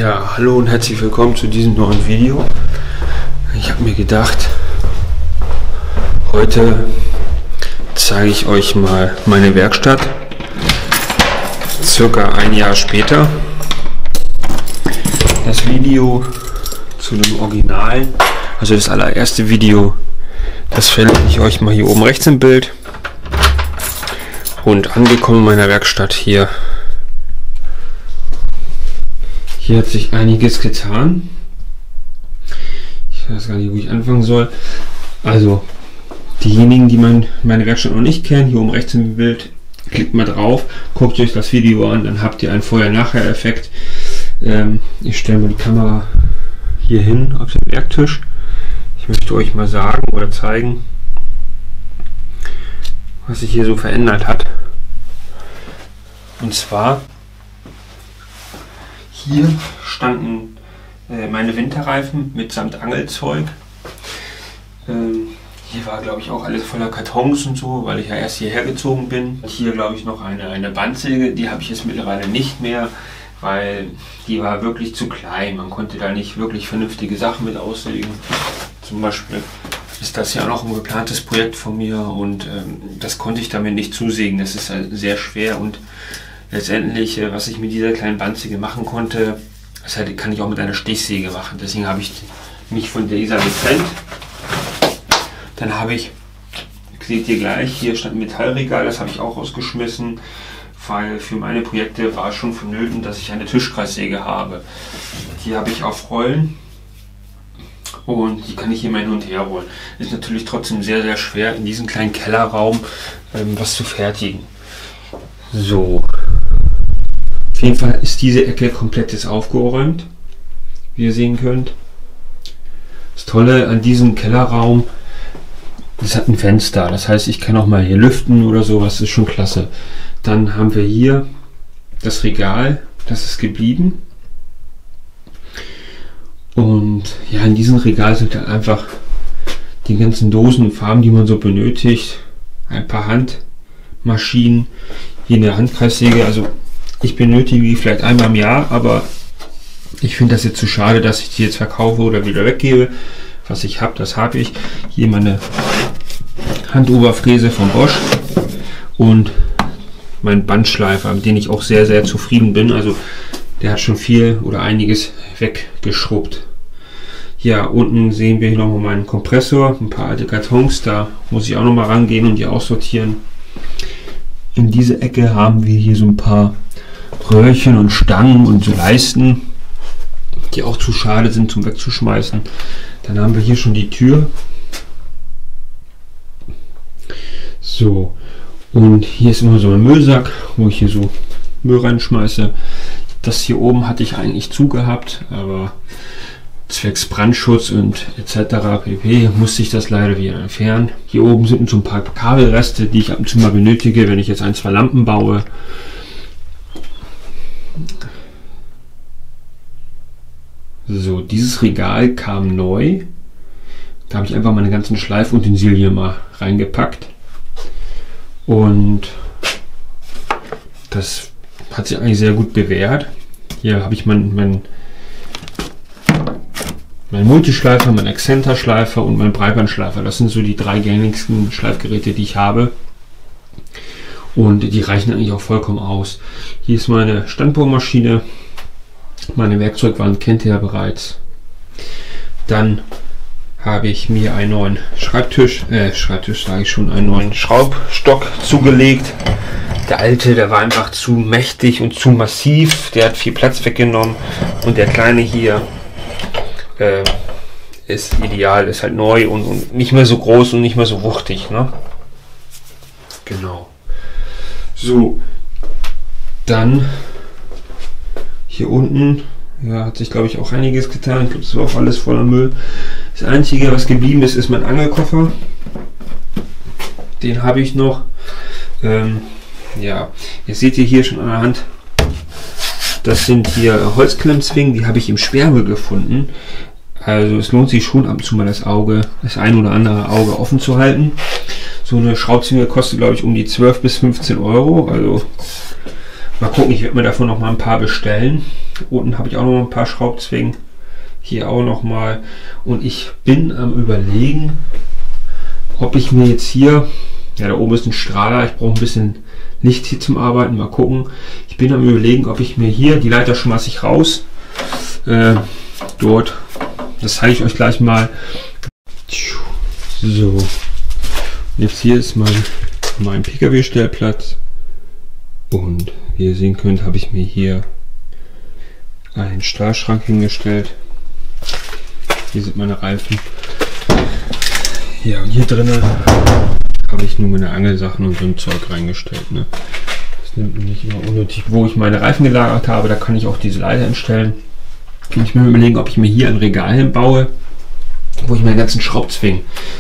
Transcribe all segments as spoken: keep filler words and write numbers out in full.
Ja, hallo und herzlich willkommen zu diesem neuen Video. Ich habe mir gedacht, heute zeige ich euch mal meine Werkstatt, circa ein Jahr später. Das Video zu dem Originalen, also das allererste Video, das verlinke ich euch mal hier oben rechts im Bild. Und angekommen in meiner Werkstatt hier. Hier hat sich einiges getan. Ich weiß gar nicht, wo ich anfangen soll. Also, diejenigen, die mein, meine Werkstatt noch nicht kennen, hier oben rechts im Bild, klickt mal drauf, guckt euch das Video an, dann habt ihr einen Vorher-Nachher-Effekt. Ähm, ich stelle mal die Kamera hier hin auf den Werktisch. Ich möchte euch mal sagen oder zeigen, was sich hier so verändert hat. Und zwar, hier standen äh, meine Winterreifen mitsamt Angelzeug. Ähm, hier war, glaube ich, auch alles voller Kartons und so, weil ich ja erst hierher gezogen bin. Hier, glaube ich, noch eine, eine Bandsäge, die habe ich jetzt mittlerweile nicht mehr, weil die war wirklich zu klein. Man konnte da nicht wirklich vernünftige Sachen mit aussägen. Zum Beispiel ist das ja auch noch ein geplantes Projekt von mir und ähm, das konnte ich damit nicht zusägen. Das ist halt sehr schwer und letztendlich, äh, was ich mit dieser kleinen Bandsäge machen konnte, das halt, kann ich auch mit einer Stichsäge machen. Deswegen habe ich mich von dieser getrennt. Dann habe ich, seht ihr gleich, hier stand ein Metallregal, das habe ich auch rausgeschmissen, weil für meine Projekte war es schon vonnöten, dass ich eine Tischkreissäge habe. Hier habe ich auf Rollen. Und die kann ich hier mal hin und her rollen. Ist natürlich trotzdem sehr, sehr schwer, in diesem kleinen Kellerraum ähm, was zu fertigen. So. Auf jeden Fall ist diese Ecke komplett jetzt aufgeräumt, wie ihr sehen könnt. Das Tolle an diesem Kellerraum, es hat ein Fenster. Das heißt, ich kann auch mal hier lüften oder sowas, ist schon klasse. Dann haben wir hier das Regal, das ist geblieben. Und ja, in diesem Regal sind dann einfach die ganzen Dosen und Farben, die man so benötigt. Ein paar Handmaschinen, hier eine Handkreissäge. Also ich benötige die vielleicht einmal im Jahr, aber ich finde das jetzt zu schade, dass ich die jetzt verkaufe oder wieder weggebe. Was ich habe, das habe ich. Hier meine Handoberfräse von Bosch und mein Bandschleifer, mit dem ich auch sehr, sehr zufrieden bin. Also der hat schon viel oder einiges weggeschrubbt. Ja, unten sehen wir hier nochmal meinen Kompressor, ein paar alte Kartons, da muss ich auch noch mal rangehen und die aussortieren. In dieser Ecke haben wir hier so ein paar Röhrchen und Stangen und so Leisten, die auch zu schade sind zum wegzuschmeißen. Dann haben wir hier schon die Tür. So, und hier ist immer so ein Müllsack, wo ich hier so Müll reinschmeiße. Das hier oben hatte ich eigentlich zugehabt, aber zwecks Brandschutz und et cetera pp. musste ich das leider wieder entfernen. Hier oben sind so ein paar Kabelreste, die ich ab und zu mal benötige, wenn ich jetzt ein, zwei Lampen baue. So, dieses Regal kam neu. Da habe ich einfach meine ganzen Schleifutensilien mal reingepackt. Und das hat sich eigentlich sehr gut bewährt. Hier habe ich meinen mein, mein Multischleifer, mein Exzenterschleifer und mein Breitbandschleifer. Das sind so die drei gängigsten Schleifgeräte, die ich habe. Und die reichen eigentlich auch vollkommen aus. Hier ist meine Standbohrmaschine. Meine Werkzeugwand kennt ihr ja bereits. Dann habe ich mir einen neuen Schreibtisch, äh, Schreibtisch sage ich schon, einen neuen Schraubstock zugelegt. Der alte, der war einfach zu mächtig und zu massiv. Der hat viel Platz weggenommen. Und der kleine hier äh, ist ideal, ist halt neu und, und nicht mehr so groß und nicht mehr so wuchtig. Ne? Genau. So, dann hier unten, ja, hat sich glaube ich auch einiges getan. Ich glaube, es war auch alles voller Müll. Das Einzige, was geblieben ist, ist mein Angelkoffer. Den habe ich noch. Ähm, Ja, jetzt seht ihr hier schon an der Hand, das sind hier Holzklemmzwingen, die habe ich im Sperrmüll gefunden. Also es lohnt sich schon ab und zu mal das Auge, das ein oder andere Auge offen zu halten. So eine Schraubzwinge kostet glaube ich um die zwölf bis fünfzehn Euro. Also mal gucken, ich werde mir davon noch mal ein paar bestellen. Unten habe ich auch noch ein paar Schraubzwingen. Hier auch noch mal. Und ich bin am Überlegen, ob ich mir jetzt hier, ja, da oben ist ein Strahler, ich brauche ein bisschen Licht hier zum Arbeiten, mal gucken. Ich bin am Überlegen, ob ich mir hier, die Leiter schmeiße ich raus, äh, dort, das zeige ich euch gleich mal. So, jetzt hier ist mein, mein P K W-Stellplatz und wie ihr sehen könnt, habe ich mir hier einen Stahlschrank hingestellt. Hier sind meine Reifen. Ja, und hier drinnen habe ich nur meine Angelsachen und so ein Zeug reingestellt. Ne? Das nimmt nicht immer unnötig. Wo ich meine Reifen gelagert habe, da kann ich auch diese Leiter entstellen. Kann ich mir überlegen, ob ich mir hier ein Regal hinbaue, wo ich meinen ganzen Schraubzwingen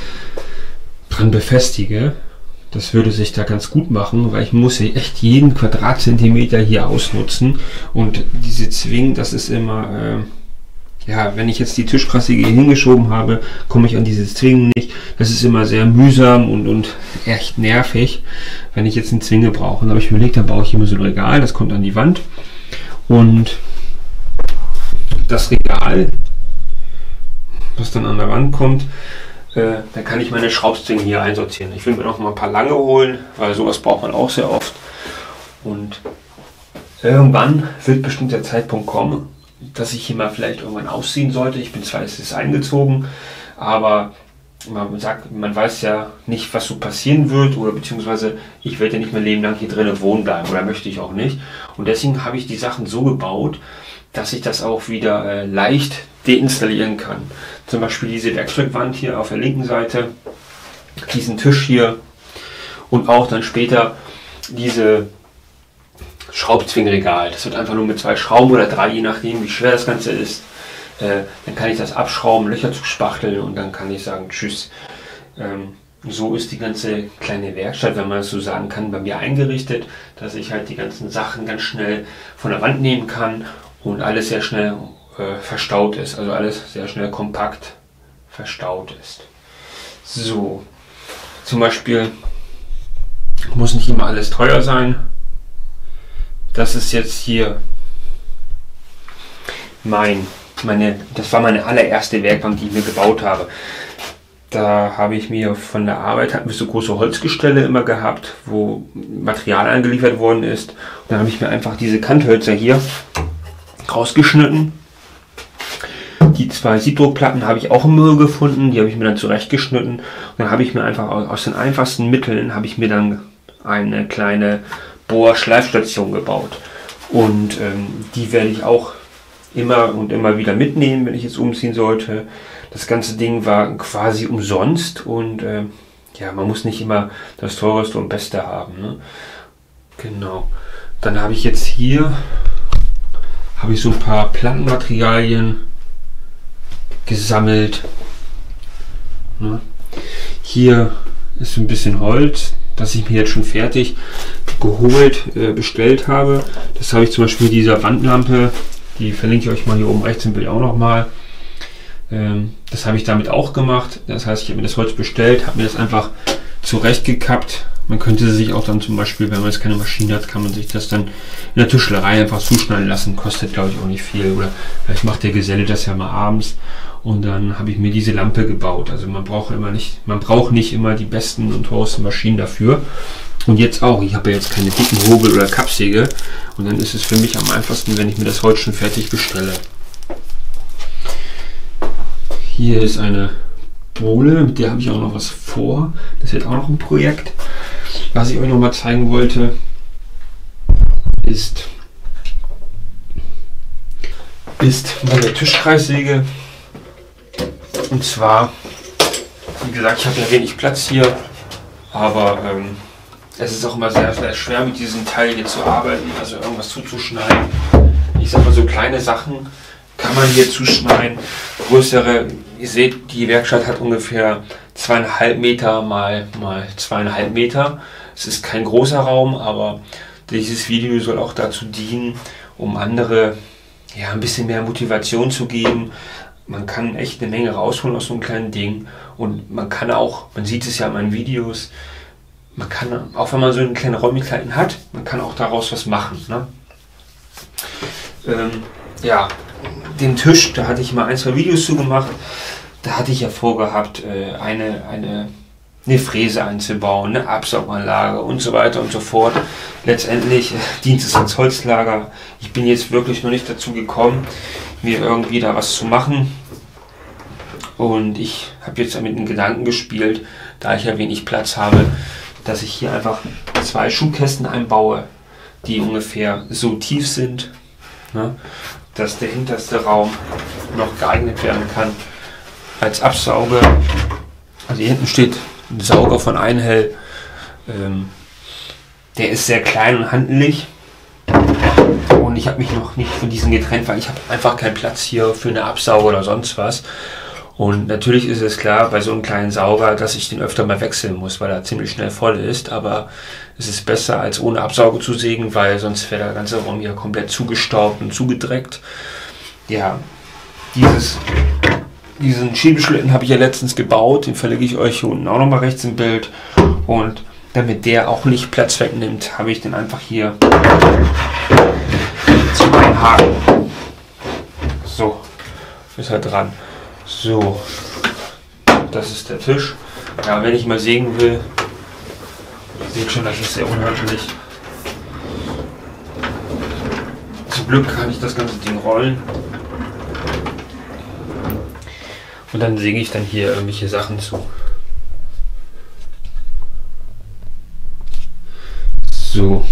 dran befestige. Das würde sich da ganz gut machen, weil ich muss hier echt jeden Quadratzentimeter hier ausnutzen. Und diese Zwingen, das ist immer... Äh, ja, wenn ich jetzt die Tischkrassige hier hingeschoben habe, komme ich an diese Zwingen nicht. Das ist immer sehr mühsam und, und echt nervig, wenn ich jetzt eine Zwinge brauche. Und da habe ich mir überlegt, dann baue ich immer so ein Regal, das kommt an die Wand. Und das Regal, was dann an der Wand kommt, äh, da kann ich meine Schraubzwingen hier einsortieren. Ich will mir noch mal ein paar lange holen, weil sowas braucht man auch sehr oft. Und irgendwann wird bestimmt der Zeitpunkt kommen, dass ich hier mal vielleicht irgendwann ausziehen sollte. Ich bin zwar jetzt eingezogen, aber man sagt, man weiß ja nicht, was so passieren wird, oder beziehungsweise ich werde ja nicht mein Leben lang hier drinnen wohnen bleiben, oder möchte ich auch nicht. Und deswegen habe ich die Sachen so gebaut, dass ich das auch wieder äh, leicht deinstallieren kann. Zum Beispiel diese Werkzeugwand hier auf der linken Seite, diesen Tisch hier und auch dann später diese Schraubzwingregal. Das wird einfach nur mit zwei Schrauben oder drei, je nachdem wie schwer das Ganze ist. Äh, dann kann ich das abschrauben, Löcher zu spachteln und dann kann ich sagen tschüss. Ähm, so ist die ganze kleine Werkstatt, wenn man es so sagen kann, bei mir eingerichtet, dass ich halt die ganzen Sachen ganz schnell von der Wand nehmen kann und alles sehr schnell äh, verstaut ist. Also alles sehr schnell kompakt verstaut ist. So, zum Beispiel muss nicht immer alles teuer sein. Das ist jetzt hier mein, meine, das war meine allererste Werkbank, die ich mir gebaut habe. Da habe ich mir von der Arbeit, hatten wir so große Holzgestelle immer gehabt, wo Material angeliefert worden ist. Und dann habe ich mir einfach diese Kanthölzer hier rausgeschnitten. Die zwei Siebdruckplatten habe ich auch im Müll gefunden, die habe ich mir dann zurechtgeschnitten. Und dann habe ich mir einfach aus, aus den einfachsten Mitteln, habe ich mir dann eine kleine Bohrschleifstation gebaut und ähm, die werde ich auch immer und immer wieder mitnehmen, wenn ich jetzt umziehen sollte. Das ganze Ding war quasi umsonst und äh, ja, man muss nicht immer das teureste und beste haben. Ne? Genau. Dann habe ich jetzt hier habe ich so ein paar Plattenmaterialien gesammelt. Ne? Hier ist ein bisschen Holz, das ich mir jetzt schon fertig geholt, äh, bestellt habe. Das habe ich zum Beispiel mit dieser Wandlampe, die verlinke ich euch mal hier oben rechts im Bild auch nochmal. Ähm, das habe ich damit auch gemacht. Das heißt, ich habe mir das Holz bestellt, habe mir das einfach zurechtgekappt. Man könnte sich auch dann zum Beispiel, wenn man jetzt keine Maschine hat, kann man sich das dann in der Tischlerei einfach zuschneiden lassen. Kostet, glaube ich, auch nicht viel. Oder vielleicht macht der Geselle das ja mal abends. Und dann habe ich mir diese Lampe gebaut. Also man braucht immer nicht, man braucht nicht immer die besten und teuersten Maschinen dafür. Und jetzt auch, ich habe ja jetzt keine dicken Hobel oder Kappsäge. Und dann ist es für mich am einfachsten, wenn ich mir das Holz schon fertig bestelle. Hier ist eine Bohle, mit der habe ich auch noch was vor. Das wird auch noch ein Projekt. Was ich euch noch mal zeigen wollte, ist, ist meine Tischkreissäge. Und zwar, wie gesagt, ich habe ja wenig Platz hier, aber ähm, es ist auch immer sehr, sehr schwer mit diesem Teil hier zu arbeiten, also irgendwas zuzuschneiden. Ich sag mal, so kleine Sachen kann man hier zuschneiden. Größere, ihr seht, die Werkstatt hat ungefähr zweieinhalb Meter mal, mal zweieinhalb Meter. Es ist kein großer Raum, aber dieses Video soll auch dazu dienen, um andere ja, ein bisschen mehr Motivation zu geben. Man kann echt eine Menge rausholen aus so einem kleinen Ding und man kann auch, man sieht es ja in meinen Videos, man kann, auch wenn man so eine kleine Räumlichkeiten hat, man kann auch daraus was machen. Ne? Ähm, ja, den Tisch, da hatte ich mal ein, zwei Videos zu gemacht. Da hatte ich ja vorgehabt, eine, eine, eine Fräse einzubauen, eine Absauganlage und so weiter und so fort. Letztendlich dient es als Holzlager. Ich bin jetzt wirklich noch nicht dazu gekommen, mir irgendwie da was zu machen. Und ich habe jetzt mit dem Gedanken gespielt, da ich ja wenig Platz habe, dass ich hier einfach zwei Schubkästen einbaue, die ungefähr so tief sind, ne, dass der hinterste Raum noch geeignet werden kann als Absauger. Also hier hinten steht ein Sauger von Einhell. Ähm, der ist sehr klein und handlich. Und ich habe mich noch nicht von diesen getrennt, weil ich habe einfach keinen Platz hier für eine Absauger oder sonst was. Und natürlich ist es klar, bei so einem kleinen Sauger, dass ich den öfter mal wechseln muss, weil er ziemlich schnell voll ist. Aber es ist besser, als ohne Absauger zu sägen, weil sonst wäre der ganze Raum hier komplett zugestaubt und zugedreckt. Ja, dieses, diesen Schiebeschlitten habe ich ja letztens gebaut. Den verlinke ich euch hier unten auch nochmal rechts im Bild. Und damit der auch nicht Platz wegnimmt, habe ich den einfach hier zum Einhaken. So, ist er dran. So, das ist der Tisch. Ja, wenn ich mal sägen will, seht schon, das ist sehr unhandlich. Zum Glück kann ich das ganze Ding rollen. Und dann säge ich dann hier irgendwelche Sachen zu. So.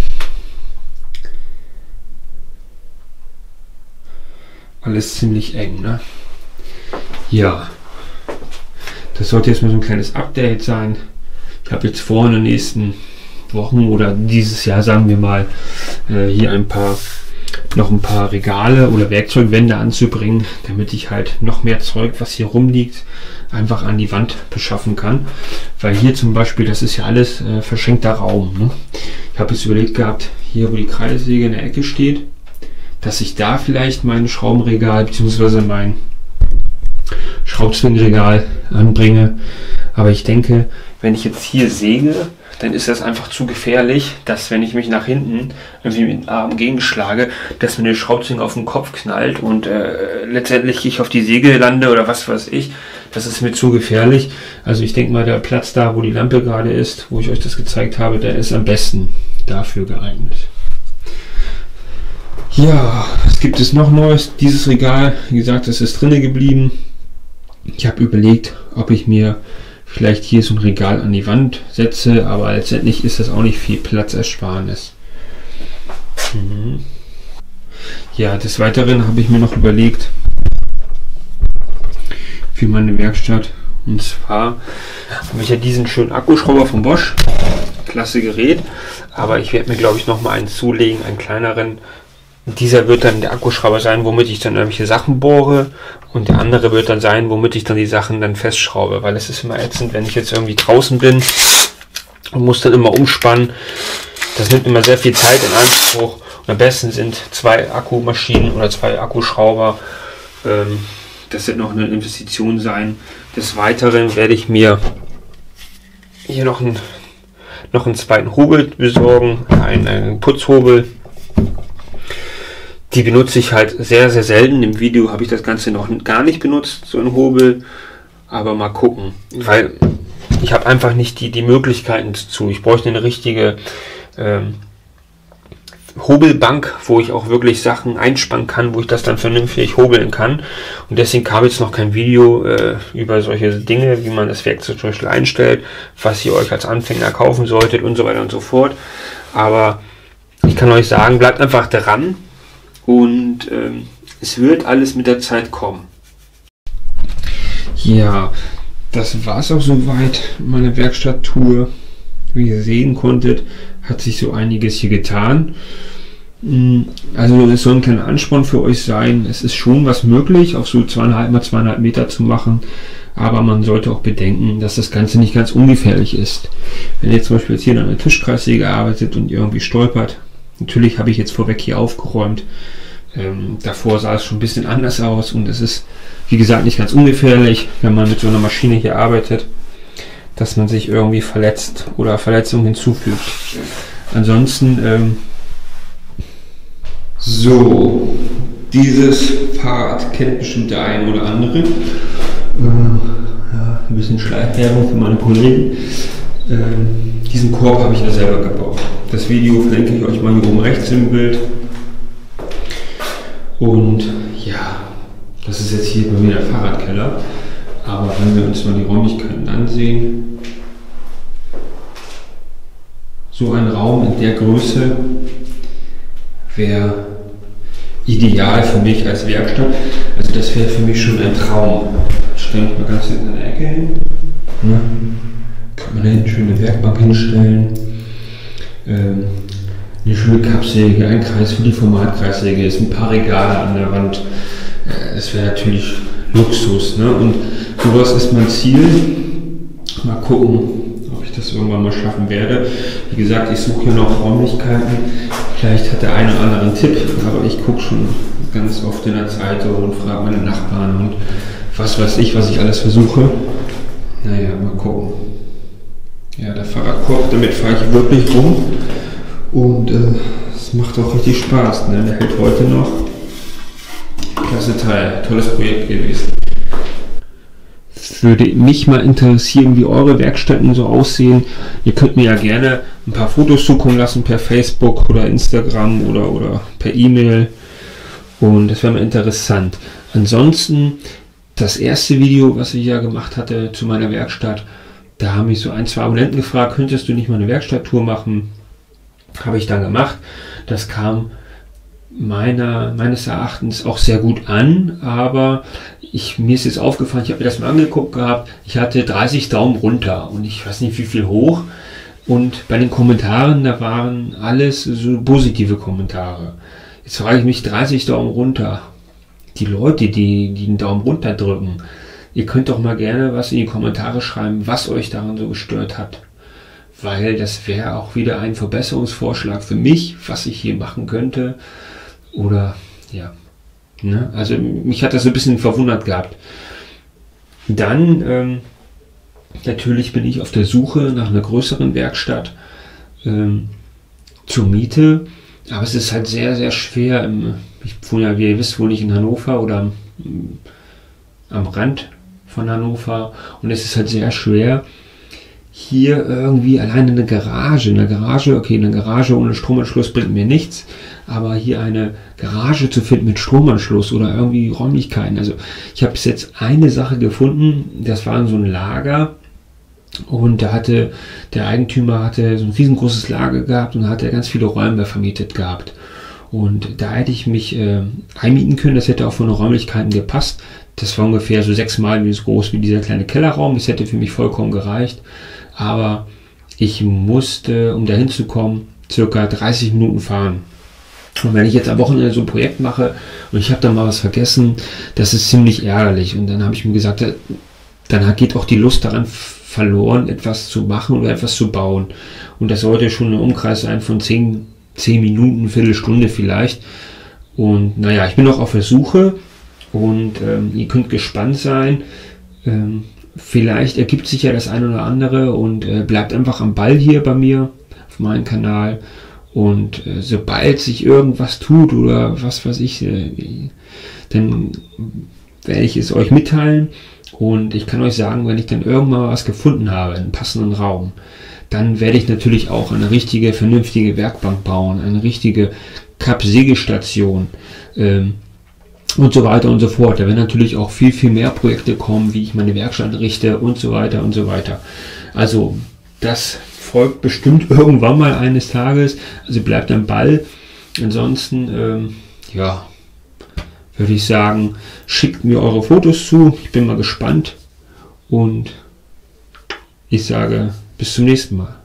Alles ziemlich eng, ne? Ja. Das sollte jetzt mal so ein kleines Update sein. Ich habe jetzt vor, in den nächsten Wochen oder dieses Jahr, sagen wir mal, äh, hier ein paar noch ein paar Regale oder Werkzeugwände anzubringen, damit ich halt noch mehr Zeug, was hier rumliegt, einfach an die Wand beschaffen kann. Weil hier zum Beispiel, das ist ja alles äh, verschenkter Raum. Ne? Ich habe jetzt überlegt gehabt, hier wo die Kreissäge in der Ecke steht, dass ich da vielleicht mein Schraubenregal bzw. mein Schraubzwingregal anbringe. Aber ich denke, wenn ich jetzt hier säge, dann ist das einfach zu gefährlich, dass wenn ich mich nach hinten irgendwie mit dem Arm gegenschlage, dass mir der Schraubzwinge auf den Kopf knallt und äh, letztendlich ich auf die Säge lande oder was weiß ich. Das ist mir zu gefährlich. Also ich denke mal, der Platz da, wo die Lampe gerade ist, wo ich euch das gezeigt habe, der ist am besten dafür geeignet. Ja, was gibt es noch Neues? Dieses Regal, wie gesagt, das ist drinnen geblieben. Ich habe überlegt, ob ich mir vielleicht hier so ein Regal an die Wand setze, aber letztendlich ist das auch nicht viel Platzersparnis. Mhm. Ja, des Weiteren habe ich mir noch überlegt für meine Werkstatt, und zwar habe ich ja diesen schönen Akkuschrauber von Bosch, klasse Gerät, aber ich werde mir glaube ich noch mal einen zulegen, einen kleineren. Dieser wird dann der Akkuschrauber sein, womit ich dann irgendwelche Sachen bohre, und der andere wird dann sein, womit ich dann die Sachen dann festschraube, weil es ist immer ätzend, wenn ich jetzt irgendwie draußen bin und muss dann immer umspannen. Das nimmt immer sehr viel Zeit in Anspruch, und am besten sind zwei Akkumaschinen oder zwei Akkuschrauber. Ähm, das wird noch eine Investition sein. Des Weiteren werde ich mir hier noch einen, noch einen zweiten Hobel besorgen, einen, einen Putzhobel. Die benutze ich halt sehr, sehr selten. Im Video habe ich das Ganze noch gar nicht benutzt, so ein Hobel. Aber mal gucken, weil ich habe einfach nicht die, die Möglichkeiten dazu. Ich bräuchte eine richtige ähm, Hobelbank, wo ich auch wirklich Sachen einspannen kann, wo ich das dann vernünftig hobeln kann. Und deswegen kam jetzt noch kein Video äh, über solche Dinge, wie man das Werkzeug zum Beispiel einstellt, was ihr euch als Anfänger kaufen solltet und so weiter und so fort. Aber ich kann euch sagen, bleibt einfach dran. Und ähm, es wird alles mit der Zeit kommen. Ja, das war es auch soweit. Meine Werkstatttour. Wie ihr sehen konntet, hat sich so einiges hier getan. Also es soll ein kleiner Ansporn für euch sein. Es ist schon was möglich, auf so zweieinhalb mal zweieinhalb Meter zu machen. Aber man sollte auch bedenken, dass das Ganze nicht ganz ungefährlich ist. Wenn ihr zum Beispiel jetzt hier an einer Tischkreissäge arbeitet und irgendwie stolpert, natürlich habe ich jetzt vorweg hier aufgeräumt. Ähm, davor sah es schon ein bisschen anders aus, und es ist, wie gesagt, nicht ganz ungefährlich, wenn man mit so einer Maschine hier arbeitet, dass man sich irgendwie verletzt oder Verletzungen hinzufügt. Ansonsten, ähm, so, Dieses Fahrrad kennt bestimmt der eine oder andere. Äh, ja, ein bisschen Schleichwerbung für meine Kollegen. Äh, diesen Korb habe ich ja selber gebaut. Das Video verlinke ich euch mal hier oben rechts im Bild. Und ja, das ist jetzt hier bei mir der Fahrradkeller. Aber wenn wir uns mal die Räumlichkeiten ansehen, so ein Raum in der Größe wäre ideal für mich als Werkstatt. Also das wäre für mich schon ein Traum. Ich stelle mich mal ganz in der Ecke hin. Ne? Kann man da hinten schöne Werkbank hinstellen. Ähm, eine schöne Kappsäge, ein Kreis für die Formatkreissäge, ist ein paar Regale an der Wand. Das wäre natürlich Luxus. Ne? Und sowas ist mein Ziel. Mal gucken, ob ich das irgendwann mal schaffen werde. Wie gesagt, ich suche hier noch Räumlichkeiten. Vielleicht hat der eine oder andere einen Tipp, aber ich gucke schon ganz oft in der Zeitung und frage meine Nachbarn und was weiß ich, was ich alles versuche. Naja, mal gucken. Ja, der Fahrradkorb, damit fahre ich wirklich rum und es äh, macht auch richtig Spaß. Ne? Der hält heute noch. Klasse Teil, tolles Projekt gewesen. Würde mich mal interessieren, wie eure Werkstätten so aussehen. Ihr könnt mir ja gerne ein paar Fotos zukommen lassen per Facebook oder Instagram oder, oder per E-Mail. Und das wäre mal interessant. Ansonsten, das erste Video, was ich ja gemacht hatte zu meiner Werkstatt, da haben mich so ein, zwei Abonnenten gefragt, könntest du nicht mal eine Werkstatttour machen? Habe ich dann gemacht. Das kam meiner, meines Erachtens auch sehr gut an, aber ich, mir ist jetzt aufgefallen, ich habe mir das mal angeguckt gehabt, ich hatte dreißig Daumen runter und ich weiß nicht wie viel hoch, und bei den Kommentaren, da waren alles so positive Kommentare. Jetzt frage ich mich, dreißig Daumen runter, die Leute, die, die den Daumen runter drücken, ihr könnt doch mal gerne was in die Kommentare schreiben, was euch daran so gestört hat, weil das wäre auch wieder ein Verbesserungsvorschlag für mich, was ich hier machen könnte. Oder, ja, ne? Also mich hat das so ein bisschen verwundert gehabt. Dann, ähm, natürlich bin ich auf der Suche nach einer größeren Werkstatt ähm, zur Miete, aber es ist halt sehr, sehr schwer. Im, ich wohne ja, wie ihr wisst, wohne ich in Hannover oder am, am Rand von Hannover, und es ist halt sehr schwer, hier irgendwie alleine eine Garage, eine Garage, okay, eine Garage ohne Stromanschluss bringt mir nichts, aber hier eine Garage zu finden mit Stromanschluss oder irgendwie Räumlichkeiten. Also ich habe bis jetzt eine Sache gefunden, das war so ein Lager, und da hatte der Eigentümer hatte so ein riesengroßes Lager gehabt und hatte ganz viele Räume vermietet gehabt. Und da hätte ich mich äh, einmieten können, das hätte auch von den Räumlichkeiten gepasst. Das war ungefähr so sechsmal so groß wie dieser kleine Kellerraum, das hätte für mich vollkommen gereicht. Aber ich musste, um dahin zu kommen, circa dreißig Minuten fahren. Und wenn ich jetzt am Wochenende so ein Projekt mache und ich habe da mal was vergessen, das ist ziemlich ärgerlich. Und dann habe ich mir gesagt, dann geht auch die Lust daran verloren, etwas zu machen oder etwas zu bauen. Und das sollte schon ein Umkreis sein von zehn, zehn Minuten, Viertelstunde vielleicht. Und naja, ich bin noch auf der Suche, und ähm, ihr könnt gespannt sein. Ähm, vielleicht ergibt sich ja das eine oder andere, und äh, bleibt einfach am Ball hier bei mir auf meinem Kanal. Und äh, sobald sich irgendwas tut oder was weiß ich, äh, dann werde ich es euch mitteilen. Und ich kann euch sagen, wenn ich dann irgendwann mal was gefunden habe, einen passenden Raum, dann werde ich natürlich auch eine richtige, vernünftige Werkbank bauen, eine richtige Kappsägestation ähm, und so weiter und so fort. Da werden natürlich auch viel, viel mehr Projekte kommen, wie ich meine Werkstatt richte und so weiter und so weiter. Also das folgt bestimmt irgendwann mal eines Tages. Also bleibt am Ball. Ansonsten, ähm, ja, würde ich sagen, schickt mir eure Fotos zu. Ich bin mal gespannt. Und ich sage bis zum nächsten Mal.